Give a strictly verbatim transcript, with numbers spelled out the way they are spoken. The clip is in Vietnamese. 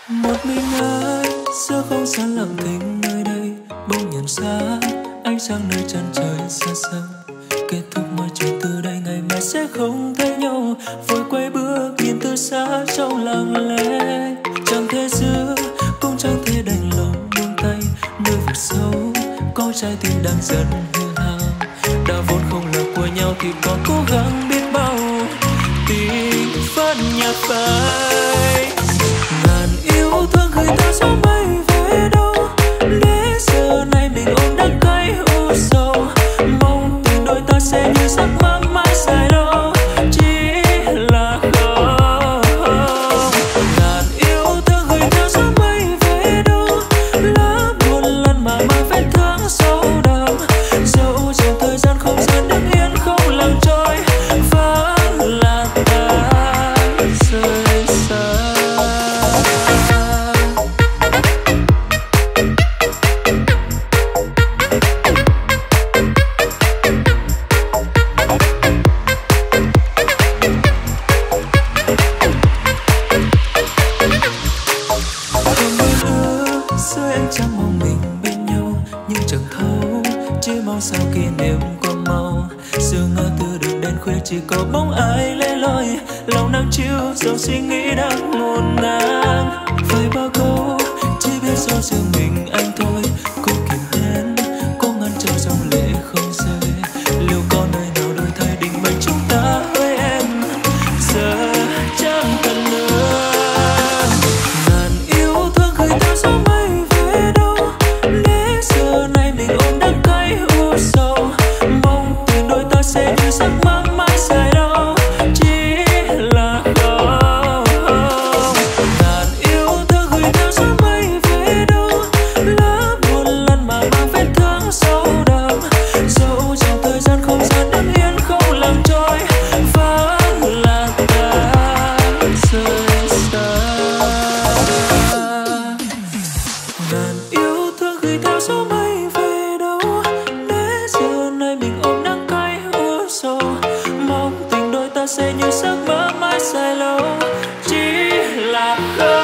Một mình ai giữa không gian lặng thinh nơi đây, bỗng nhận ra ánh sáng nơi chân trời xa xăm. Kết thúc mọi chuyện từ đây, ngày mai sẽ không thấy nhau. Vội quay bước nhìn từ xa trong lặng lẽ, chẳng thể giữ cũng chẳng thể đành lòng buông tay. Nơi vực sâu có trái tim đang dần hư hao, đã vốn không là của nhau thì còn cố gắng biết bao. Tình vẫn nhạt phai, ngàn yêu thương gửi ta gió mây về đâu, để giờ này mình ôm đắng cay u sầu. Mong tình đôi ta sẽ như giấc mơ mãi dài lâu, chỉ là không. Ngàn yêu thương gửi ta gió mây về đâu, lá buồn lần mà mang vết thương sâu đậm. Dẫu trong thời gian không gian đứng yên không lặng trôi, vẫn là ta rời xa. Dưới ánh trăng mong mình bên nhau, nhưng chẳng thấu chỉ mong sao kỷ niệm qua mau. Sương ngỡ từ đường đến khuya chỉ có bóng ai lẻ loi, lòng nắng chiều dòng suy nghĩ đang ngổn ngang. Vài ba câu chỉ biết do riêng mình anh thôi, cố kìm nén cố ngăn cho dòng lệ không rơi. Liệu có nơi nào đổi thay định mệnh chúng ta với em, giờ chẳng cần nữa. Ngàn yêu thương gửi ta gió mây về đâu, để giờ này mình ôm đắng cay u sầu. Mong tình đôi ta sẽ như giấc mơ mãi dài lâu, chỉ là không. Ngàn yêu thương gửi ta gió mây về đâu, lá buồn lần mà mang vết thương sâu đậm. Dẫu trong thời gian không gian đứng yên không lặng trôi, vẫn là ta rời xa. Ngàn yêu thương gửi theo gió mây về đâu, để giờ này mình ôm đắng cay u sầu. Mong tình đôi ta sẽ như giấc mơ mãi dài lâu, chỉ là không.